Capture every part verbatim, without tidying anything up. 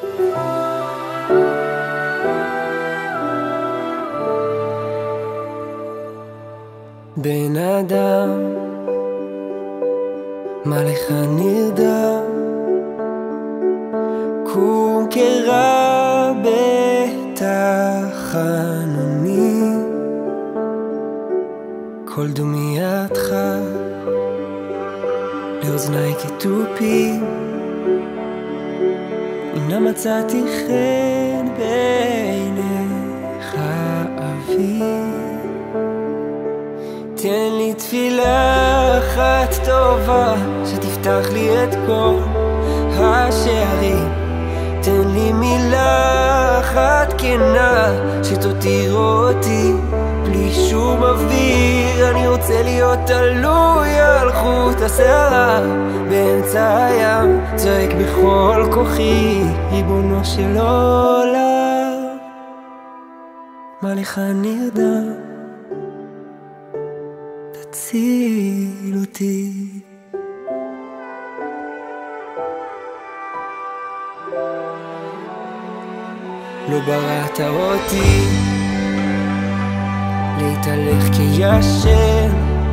בן אדם, מה לך נרדם? קום קרא בתחנוני, כל דומייתך לאוזני כתופים. הנה מצאתי חן בעיניך אבי, תן לי תפילה אחת טובה שתפתח לי את כל השערים. תן לי מילה אחת כנה שתותיר אותי בלי שום אוויר. אני רוצה להיות תלוי על חוט השערה באמצע הים, צועק בכל כוחי, ריבונו של עולם, מה לך נרדם? תציל אותי. לא בראת אותי להתהלך כישן,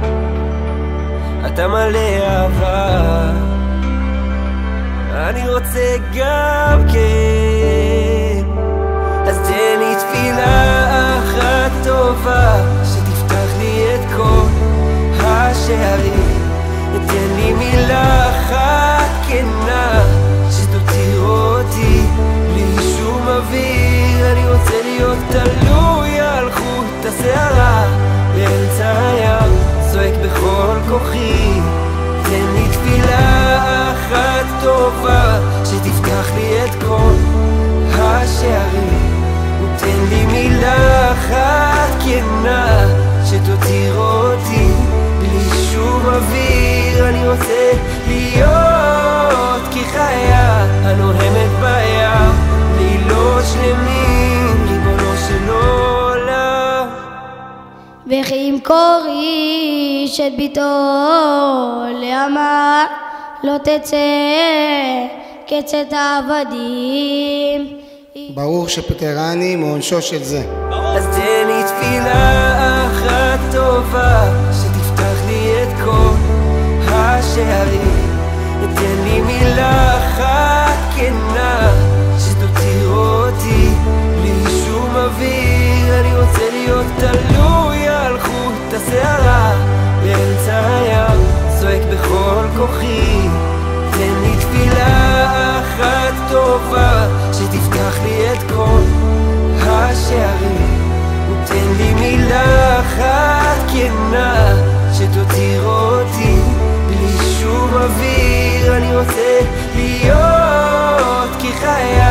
אתה מלא אהבה, אני רוצה גם כן. אז תן לי תפילה אחת טובה שתפתח לי את כל השערים. תן לי מילה אחת כנה שתותיר אותי בלי שום אוויר. אני רוצה להיות תלוי על חוט השערה באמצע הים, צועק בכל כוחי. תן לי תפילה אחת טובה שתפתח לי את כל השערים. ותן לי מילה אחת כנה שתותיר אותי בלי שום אוויר. אני רוצה להיות כחיה הנוהמת בים, לילות שלמים, ריבונו של עולם. וכי אם כוריש את ביתו לעמה, לא תצא קצת העבדים. ברור שפטרני מעונשו של זה. אז תן לי תפילה אחת טובה שתפתח לי את כל השערים. תן לי מילה אחת כנה שתותיר אותי בלי שום אוויר. אני רוצה להיות תלוי על חוט השערה באמצע הים, צועק בכל כוחי. תן לי תפילה אחת טובה שתפתח לי את כל השערים. ותן לי מילה אחת כנה שתותיר אותי בלי שום אוויר. אני רוצה להיות כחיה